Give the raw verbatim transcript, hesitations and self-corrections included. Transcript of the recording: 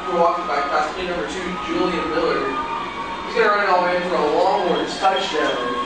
Milwaukee by class number two, Julian Miller. He's going to run it all the way in for a Longhorns touchdown.